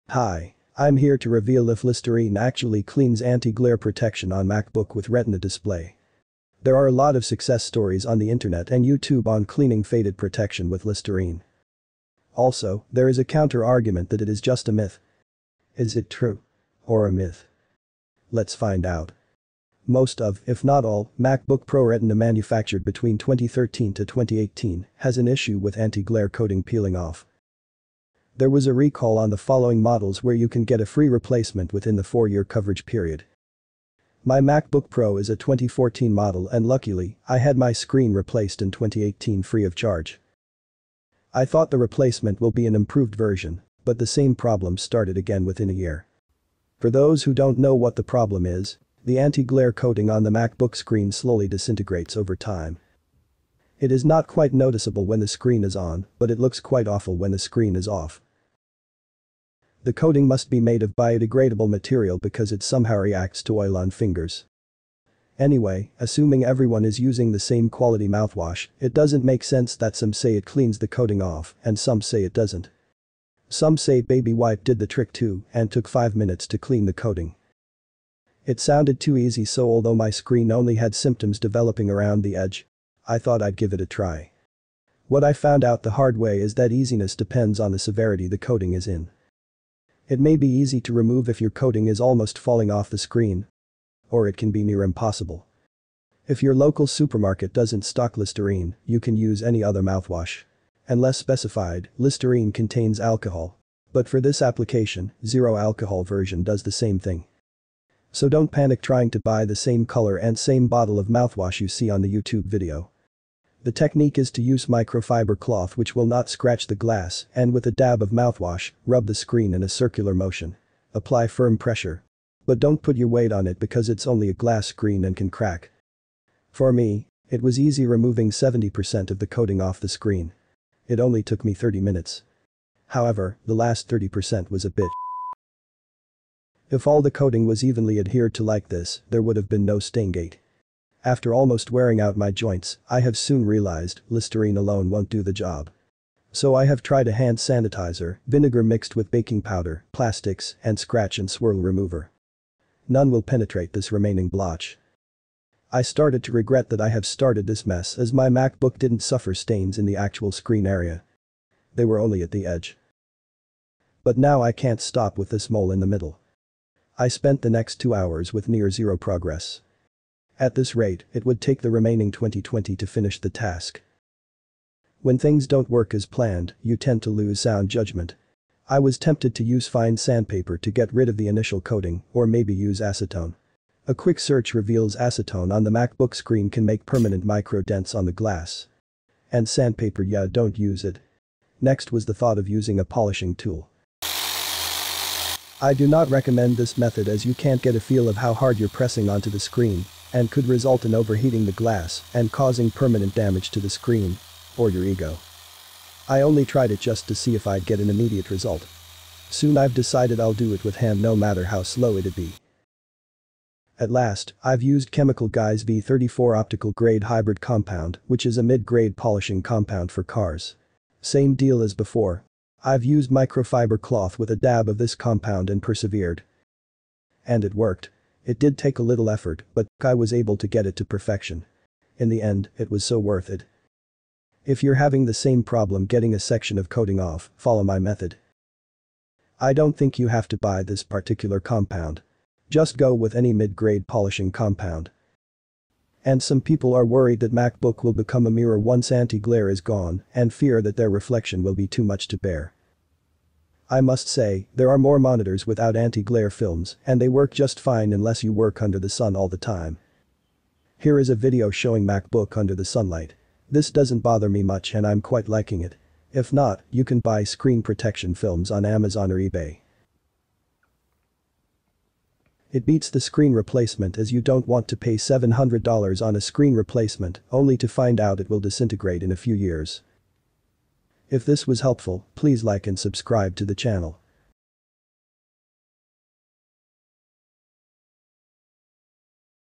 Hi, I'm here to reveal if Listerine actually cleans anti-glare protection on MacBook with Retina display. There are a lot of success stories on the internet and YouTube on cleaning faded protection with Listerine. Also, there is a counter-argument that it is just a myth. Is it true? Or a myth? Let's find out. Most of, if not all, MacBook Pro Retina manufactured between 2013 to 2018 has an issue with anti-glare coating peeling off. There was a recall on the following models where you can get a free replacement within the 4-year coverage period. My MacBook Pro is a 2014 model and luckily, I had my screen replaced in 2018 free of charge. I thought the replacement will be an improved version, but the same problem started again within a year. For those who don't know what the problem is, the anti-glare coating on the MacBook screen slowly disintegrates over time. It is not quite noticeable when the screen is on, but it looks quite awful when the screen is off. The coating must be made of biodegradable material because it somehow reacts to oil on fingers. Anyway, assuming everyone is using the same quality mouthwash, it doesn't make sense that some say it cleans the coating off and some say it doesn't. Some say Baby Wipe did the trick too and took 5 minutes to clean the coating. It sounded too easy, so although my screen only had symptoms developing around the edge, I thought I'd give it a try. What I found out the hard way is that easiness depends on the severity the coating is in. It may be easy to remove if your coating is almost falling off the screen. Or it can be near impossible. If your local supermarket doesn't stock Listerine, you can use any other mouthwash. Unless specified, Listerine contains alcohol. But for this application, zero alcohol version does the same thing. So don't panic trying to buy the same color and same bottle of mouthwash you see on the YouTube video. The technique is to use microfiber cloth which will not scratch the glass and with a dab of mouthwash, rub the screen in a circular motion. Apply firm pressure. But don't put your weight on it because it's only a glass screen and can crack. For me, it was easy removing 70% of the coating off the screen. It only took me 30 minutes. However, the last 30% was a bit. If all the coating was evenly adhered to like this, there would have been no Staingate. After almost wearing out my joints, I have soon realized Listerine alone won't do the job. So I have tried a hand sanitizer, vinegar mixed with baking powder, plastics, and scratch and swirl remover. None will penetrate this remaining blotch. I started to regret that I have started this mess as my MacBook didn't suffer stains in the actual screen area. They were only at the edge. But now I can't stop with this mole in the middle. I spent the next 2 hours with near zero progress. At this rate, it would take the remaining 2020 to finish the task. When things don't work as planned, you tend to lose sound judgment. I was tempted to use fine sandpaper to get rid of the initial coating, or maybe use acetone. A quick search reveals acetone on the MacBook screen can make permanent micro dents on the glass. And sandpaper, yeah, don't use it. Next was the thought of using a polishing tool. I do not recommend this method as you can't get a feel of how hard you're pressing onto the screen, and could result in overheating the glass and causing permanent damage to the screen, or your ego. I only tried it just to see if I'd get an immediate result. Soon I've decided I'll do it with hand no matter how slow it'd be. At last, I've used Chemical Guy's V34 optical grade hybrid compound, which is a mid-grade polishing compound for cars. Same deal as before. I've used microfiber cloth with a dab of this compound and persevered. And it worked. It did take a little effort, but I was able to get it to perfection. In the end, it was so worth it. If you're having the same problem getting a section of coating off, follow my method. I don't think you have to buy this particular compound. Just go with any mid-grade polishing compound. And some people are worried that MacBook will become a mirror once anti-glare is gone and fear that their reflection will be too much to bear. I must say, there are more monitors without anti-glare films and they work just fine unless you work under the sun all the time. Here is a video showing MacBook under the sunlight. This doesn't bother me much and I'm quite liking it. If not, you can buy screen protection films on Amazon or eBay. It beats the screen replacement as you don't want to pay $700 on a screen replacement only to find out it will disintegrate in a few years. If this was helpful, please like and subscribe to the channel.